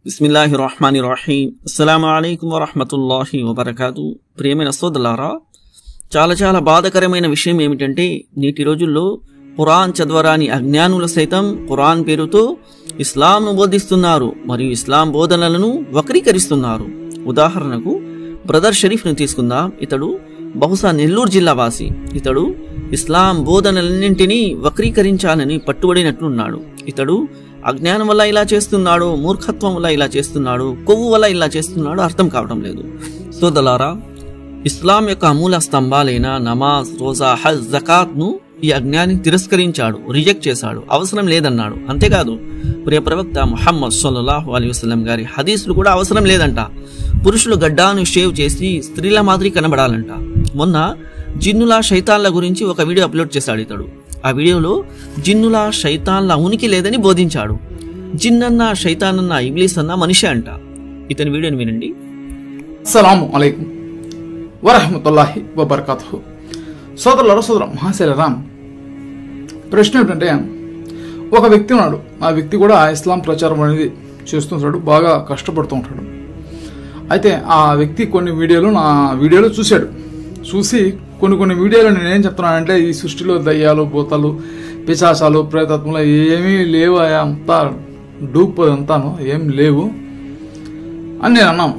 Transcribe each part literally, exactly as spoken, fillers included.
బిస్మిల్లాహిర్రహ్మానిర్రహీం. అస్సలాము అలైకుం వరహ్మతుల్లాహి వబరకాతు. ప్రియమైన సోదరులారా, చాలా చాలా బాధకరమైన విషయం ఏమిటంటే నేటి రోజుల్లో ఖురాన్ చదవరాని అజ్ఞానులు సైతం ఖురాన్ పేరుతో ఇస్లాంను బోధిస్తున్నారు మరియు ఇస్లాం బోధనలను వక్రీకరిస్తున్నారు. ఉదాహరణకు బ్రదర్ షరీఫ్ను తీసుకుందాం. ఇతడు బహుశా నెల్లూరు జిల్లా వాసి. ఇతడు ఇస్లాం బోధనలన్నింటినీ వక్రీకరించాలని పట్టుబడినట్లున్నాడు. ఇతడు అజ్ఞానం వల్ల ఇలా చేస్తున్నాడు, మూర్ఖత్వం వల్ల ఇలా చేస్తున్నాడు, కొవ్వు వల్ల ఇలా చేస్తున్నాడు, అర్థం కావడం లేదు. సోదరులారా, ఇస్లాం యొక్క అమూల స్తంభాలైన నమాజ్, రోజా, హజ్, జకాత్ను ఈ అజ్ఞాని తిరస్కరించాడు, రిజెక్ట్ చేశాడు, అవసరం లేదన్నాడు. అంతేకాదు ప్రియ ప్రవక్త ముహమ్మద్ సల్లల్లాహు అలైహి వసల్లం గారి హదీసులు కూడా అవసరం లేదంట. పురుషులు గడ్డాను షేవ్ చేసి స్త్రీల మాదిరి కనబడాలంట. మొన్న జిన్నుల శైతాన్ల గురించి ఒక వీడియో అప్లోడ్ చేశాడు ఇతడు. ఆ వీడియోలో జిన్నుల శైతాన్ల ఉనికి లేదని బోధించాడు. జిన్నన్న, శైతానన్న, ఇబ్లీస్ అన్న మనిషి అంట. ఇతని వీడియోని వినండి. అస్సలాము అలైకుం వరహ్మతుల్లాహి వబరకాతుహు. సోదరులారా, సోదర మహాశైలరాం, ప్రశ్న ఏమిటంటే, ఒక వ్యక్తి ఉన్నాడు. ఆ వ్యక్తి కూడా ఇస్లాం ప్రచారం అనేది చేస్తుంటాడు, బాగా కష్టపడుతూ ఉంటాడు. అయితే ఆ వ్యక్తి కొన్ని వీడియోలు నా వీడియోలు చూశాడు. చూసి కొన్ని కొన్ని వీడియోలు నేనేం చెప్తున్నానంటే, ఈ సృష్టిలో దయ్యాలు, భూతాలు, పిశాచాలు, ప్రేతత్వంలో ఏమీ లేవు, అంతా డూప్ అంతాను ఏం లేవు అని నేను అన్నాను.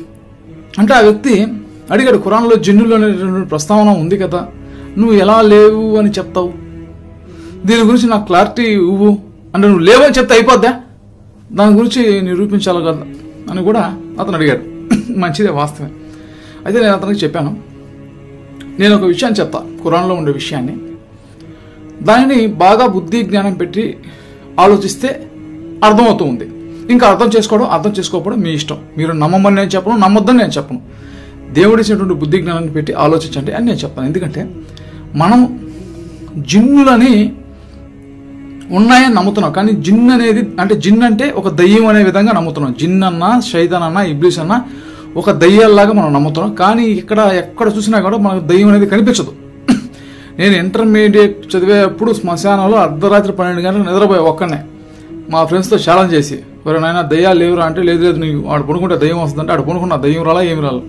అంటే ఆ వ్యక్తి అడిగాడు, ఖురాన్లో జిన్నులు అనేటువంటి ప్రస్తావన ఉంది కదా, నువ్వు ఎలా లేవు అని చెప్తావు? దీని గురించి నాకు క్లారిటీ ఇవ్వు. అంటే నువ్వు లేవని చెప్తే అయిపోద్దా? దాని గురించి నిరూపించాలి కదా అని కూడా అతను అడిగాడు. మంచిదే, వాస్తవమే. అయితే నేను అతనికి చెప్పాను, నేను ఒక విషయాన్ని చెప్తా, ఖురాన్లో ఉండే విషయాన్ని. దానిని బాగా బుద్ధి జ్ఞానం పెట్టి ఆలోచిస్తే అర్థమవుతూ ఉంది. ఇంకా అర్థం చేసుకోవడం, అర్థం చేసుకోకపోవడం మీ ఇష్టం. మీరు నమ్మమని నేను చెప్పను, నమ్మొద్దని నేను చెప్పను. దేవుడిచ్చినటువంటి బుద్ధి జ్ఞానాన్ని పెట్టి ఆలోచించండి అని నేను చెప్తాను. ఎందుకంటే మనం జిన్నులని ఉన్నాయని నమ్ముతున్నాం, కానీ జిన్ అనేది అంటే జిన్ అంటే ఒక దయ్యం అనే విధంగా నమ్ముతున్నాం. జిన్ అన్నా, శైతాన్ అన్నా, ఇబ్లీస్ అన్నా ఒక దయ్యాల్లాగా మనం నమ్ముతున్నాం. కానీ ఇక్కడ ఎక్కడ చూసినా కూడా మనకు దయ్యం అనేది కనిపించదు. నేను ఇంటర్మీడియట్ చదివేటప్పుడు శ్మశానంలో అర్ధరాత్రి పన్నెండు గంటలకు నిద్రపోయా ఒక్కనే. మా ఫ్రెండ్స్తో ఛాలెంజ్ చేసి, ఎవరైనా దయ్యాలు లేవురా అంటే, లేదు లేదు నీకు వాడు పడుకుంటే దయ్యం వస్తుందంటే ఆడు పడుకున్నా దయ్యం రాలా ఏమి రాలా,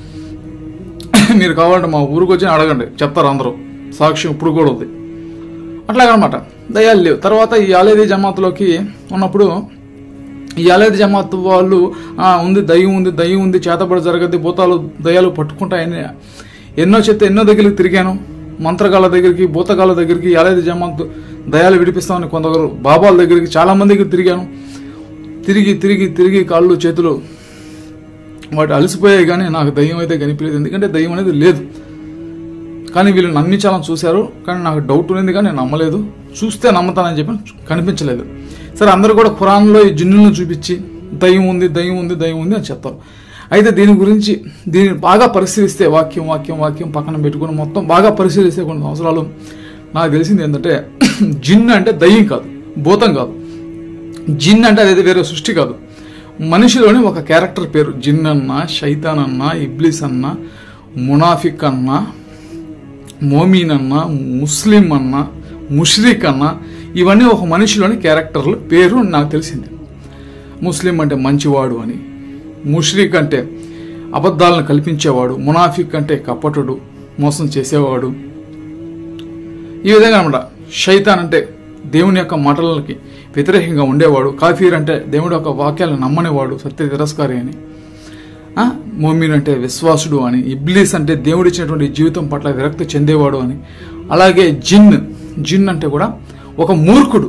మీరు కావాలంటే మా ఊరికి వచ్చి అడగండి, చెప్తారు అందరూ, సాక్ష్యం ఇప్పుడు కూడా ఉంది. అట్లాగనమాట, దయ్యాలు లేవు. తర్వాత ఈ ఆలేది జమాత్లోకి ఉన్నప్పుడు ఈ ఆలేది జమాత్ వాళ్ళు ఉంది, దయ్యం ఉంది, దయ్యం ఉంది, చేతబడి జరగద్ది, భూతాలు దయ్యాలు పట్టుకుంటాయని ఎన్నో చెప్తే ఎన్నో దగ్గరికి తిరిగాను. మంత్రగాళ్ళ దగ్గరికి, భూతగాళ్ళ దగ్గరికి, ఆలేది జమాత్ దయ్యాలు విడిపిస్తామని కొందరు బాబాల దగ్గరికి, చాలా మంది దగ్గర తిరిగాను. తిరిగి తిరిగి తిరిగి కాళ్ళు చేతులు వాటి అలసిపోయాయి, కానీ నాకు దయ్యం అయితే కనిపించలేదు. ఎందుకంటే దయ్యం అనేది లేదు. కానీ వీళ్ళు నమ్మించాలని చూశారు, కానీ నాకు డౌట్ ఉంది, కానీ నేను నమ్మలేదు. చూస్తే నమ్ముతానని చెప్పి కనిపించలేదు. సరే, అందరూ కూడా ఖురాన్లో ఈ జిన్నులను చూపించి దయ్యం ఉంది, దయ్యం ఉంది, దయ్యం ఉంది అని చెప్తారు. అయితే దీని గురించి దీన్ని బాగా పరిశీలిస్తే, వాక్యం వాక్యం వాక్యం పక్కన పెట్టుకుని మొత్తం బాగా పరిశీలిస్తే కొన్ని సంవత్సరాలు నాకు తెలిసింది ఏంటంటే, జిన్ అంటే దయ్యం కాదు, భూతం కాదు. జిన్ అంటే అదైతే వేరే సృష్టి కాదు, మనిషిలోని ఒక క్యారెక్టర్ పేరు. జిన్ అన్నా, శైతాన్ అన్నా, ఇబ్లీస్ అన్నా, మునాఫిక్ అన్నా, మోమీన్ అన్నా, ముస్లిం అన్నా, ముష్రిక్ అన్నా, ఇవన్నీ ఒక మనిషిలోని క్యారెక్టర్లు పేరు నాకు తెలిసింది. ముస్లిం అంటే మంచివాడు అని, ముష్రిక్ అంటే అబద్ధాలను కల్పించేవాడు, మునాఫిక్ అంటే కపటుడు, మోసం చేసేవాడు. ఈ విధంగా అనమాట. శైతాన్ అంటే దేవుని యొక్క మాటలకి వ్యతిరేకంగా ఉండేవాడు. కాఫీర్ అంటే దేవుడి యొక్క వాక్యాలను నమ్మనేవాడు, సత్య తిరస్కారి అని. మోమీన్ అంటే విశ్వాసుడు అని. ఇబ్లీస్ అంటే దేవుడిచ్చినటువంటి జీవితం పట్ల విరక్తి చెందేవాడు అని. అలాగే జిన్ జిన్ అంటే కూడా ఒక మూర్ఖుడు,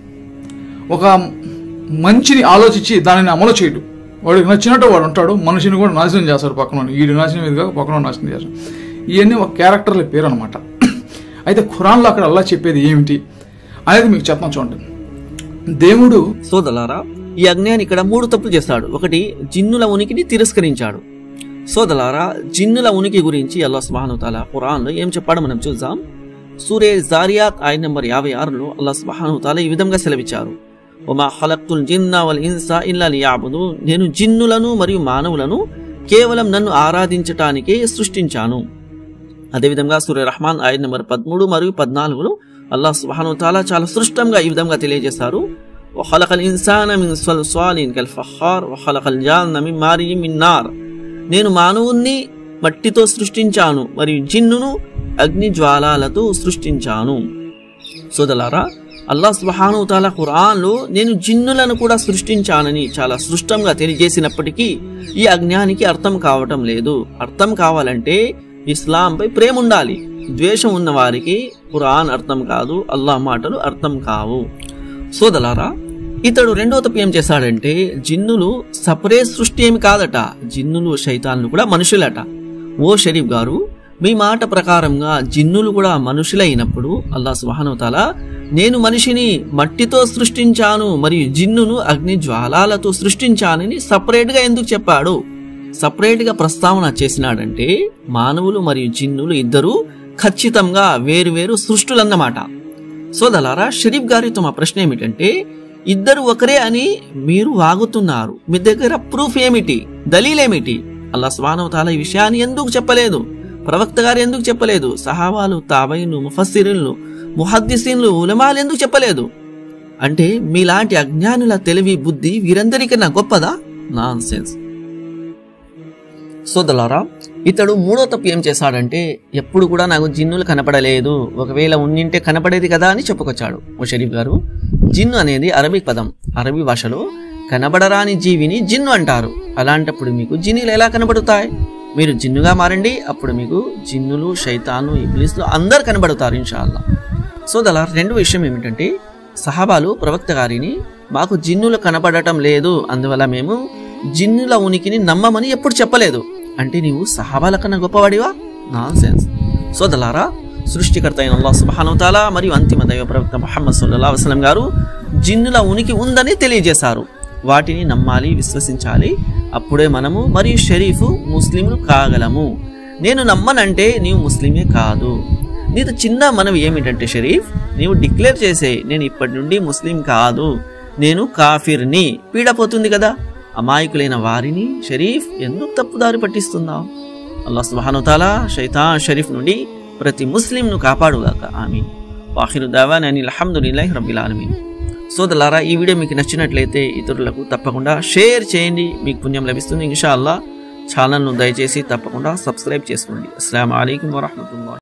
ఒక మంచిని ఆలోచించి దానిని అమలు చేయడు. వాడికి నచ్చినట్టు వాడు ఉంటాడు, మనిషిని కూడా నాశనం చేస్తాడు. పక్కన వీడి నాశనం ఇది కాక పక్కన నాశనం చేస్తాడు. ఇవన్నీ ఒక క్యారెక్టర్ల పేరు అనమాట. అయితే ఖురాన్లో అక్కడ అల్లా చెప్పేది ఏమిటి అనేది మీకు చెప్తాను చూడండి. దేవుడు సోదరులారా, ఈ అజ్ఞాని ఇక్కడ మూడు తప్పులు చేస్తాడు. ఒకటి, జిన్నుల ఉనికిని తిరస్కరించాడు. సోదరులారా, జిన్నుల ఉనికి గురించి అల్లాహ్ సుబ్హానహు వ తఆలా ఖురాన్లో ఏం చెప్పాడో మనం చూద్దాం. సూరే జారియాత్ ఆయత నంబర్ యాభై ఆరులో అల్లాహ్ సుబ్హానహు వ తఆలా ఈ విధంగా సెలవిచ్చారు, వమా ఖలక్తుల్ జిన్న వల్ ఇన్సా ఇల్లా లియఅబుదూన్. నేను జిన్నులను మరియు మానవులను కేవలం నన్ను ఆరాధించటానికే సృష్టించాను. అదేవిధంగా సూరే రహమాన్ ఆయత నంబర్ పదమూడు మరియు పద్నాలుగులో అల్లాహ్ సుబ్హానహు వ తఆలా చాలా స్పష్టంగా ఈ విధంగా తెలియజేశారు, వఖలకల్ ఇన్సాన మిన్ సల్సాలిన్ కల్ ఫఖార్ వఖలకల్ జాన్న మిన్ మారిజిన్ మిన్ నార్. నేను మానవుణ్ణి మట్టితో సృష్టించాను మరియు జిన్నును అగ్ని జ్వాలాలతో సృష్టించాను. సోదలారా, అల్లాహ్ సుబ్హానహు వ తఆలా ఖురాన్లో నేను జిన్నులను కూడా సృష్టించానని చాలా స్పష్టంగా తెలియజేసినప్పటికీ ఈ అజ్ఞానికి అర్థం కావటం లేదు. అర్థం కావాలంటే ఇస్లాంపై ప్రేమ ఉండాలి. ద్వేషం ఉన్న వారికి ఖురాన్ అర్థం కాదు, అల్లాహ్ మాటలు అర్థం కావు. సోదలారా, ఇతడు రెండో తప్పు ఏం చేశాడంటే జిన్నులు సపరేట్ సృష్టి ఏమి కాదట, జిన్నులు శైతాన్లు కూడా మనుషులట. ఓ షరీఫ్ గారు, మీ మాట ప్రకారంగా జిన్నులు కూడా మనుషులైనప్పుడు అల్లాహ్ సుబ్హానహు వ తఆలా నేను మనిషిని మట్టితో సృష్టించాను మరియు జిన్నును అగ్ని జ్వాలాలతో సృష్టించానని సపరేట్ గా ఎందుకు చెప్పాడు? సపరేట్ గా ప్రస్తావన చేసినాడంటే మానవులు మరియు జిన్నులు ఇద్దరు ఖచ్చితంగా వేరు వేరు సృష్టులన్నమాట. సోదలారా, షరీఫ్ గారితో మా ప్రశ్న ఏమిటంటే ఇద్దరు ఒకరే అని మీరు వాగుతున్నారు, మీ దగ్గర ప్రూఫ్ ఏమిటి, దలీలేమిటి? అల్లాహ్ సుబ్హానహు వ తఆలా ఈ విషయాన్ని ఎందుకు చెప్పలేదు? ప్రవక్త గారు ఎందుకు చెప్పలేదు? సహాబాలు, తాబైను, ముఫస్సిరీన్లు, ముహద్దిసీన్లు, ఉలమాలు ఎందుకు చెప్పలేదు? అంటే మీలాంటి అజ్ఞానుల తెలివి బుద్ధి వీరందరికన్నా గొప్పదా? Non sense. సోదలారా, ఇతడు మూడో తప్పు ఏం చేశాడంటే ఎప్పుడు కూడా నాకు జిన్నులు కనపడలేదు, ఒకవేళ ఉన్నింటే కనపడేది కదా అని చెప్పుకొచ్చాడు. ఓ షరీఫ్ గారు, జిన్ను అనేది అరబిక్ పదం. అరబీ భాషలో కనబడరాని జీవిని జిన్ను అంటారు. అలాంటప్పుడు మీకు జిన్నులు ఎలా కనబడుతాయి? మీరు జిన్నుగా మారండి, అప్పుడు మీకు జిన్నులు, శైతాను, ఇబ్లీస్లు అందరు కనబడతారు ఇన్షాల్లా. సోదలా, రెండు విషయం ఏమిటంటే సహాబాలు ప్రవక్త గారిని మాకు జిన్నులు కనబడటం లేదు, అందువల్ల మేము జిన్నుల ఉనికిని నమ్మమని ఎప్పుడు చెప్పలేదు. అంటే నీవు సహాబాల కన్నా గొప్పవాడివా? Non sense. సోదలారా, సృష్టికర్త అయిన అల్లాహ్ సుబ్హానహు వ తఆలా మరియు అంతిమ దైవ ప్రవక్త ముహమ్మద్ సల్లల్లాహు అలైహి వసల్లం గారు జిన్నుల ఉనికి ఉందని తెలియజేశారు. వాటిని నమ్మాలి, విశ్వసించాలి. అప్పుడే మనము మరియు షరీఫ్ ముస్లింలు కాగలము. నేను నమ్మనంటే నీవు ముస్లిమే కాదు. నీతో చిన్న మనవి ఏమిటంటే షరీఫ్, నీవు డిక్లేర్ చేసే నేను ఇప్పటి నుండి ముస్లిం కాదు, నేను కాఫిర్ని, పీడపోతుంది కదా. అమాయకులైన వారిని షరీఫ్ ఎందుకు తప్పుదారి పట్టిస్తున్నావు? అల్లాహ్ సుబ్హానహు వ తఆలా శైతాన్ షరీఫ్ నుండి ప్రతి ముస్లింను కాపాడుగాక. ఆమీన్. వాఖిరు దావానా అనిల్ హమ్దులిల్లాహి రబ్బిల్ ఆలమీన్. సోదరులారా, ఈ వీడియో మీకు నచ్చినట్లయితే ఇతరులకు తప్పకుండా షేర్ చేయండి, మీకు పుణ్యం లభిస్తుంది ఇన్షాల్లా. ఛానల్ను దయచేసి తప్పకుండా సబ్స్క్రైబ్ చేసుకోండి. అస్సలాము అలైకుం వరహ్మతుల్లాహి.